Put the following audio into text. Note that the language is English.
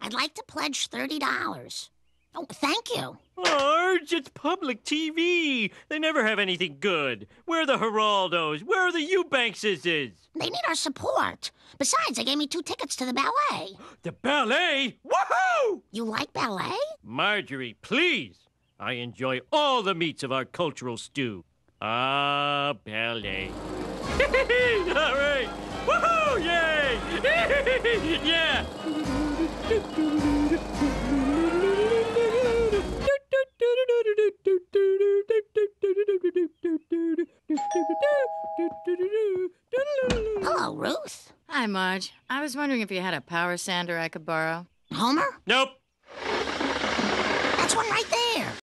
I'd like to pledge $30. Oh, thank you. Marge, it's public TV. They never have anything good. Where are the Geraldos? Where are the Eubankses? They need our support. Besides, they gave me 2 tickets to the ballet. The ballet? Woohoo! You like ballet? Marjorie, please. I enjoy all the meats of our cultural stew. Ah, ballet. All right. Woohoo! Yay! Yeah! Hello, Ruth. Hi, Marge. I was wondering if you had a power sander I could borrow. Homer? Nope. That's one right there.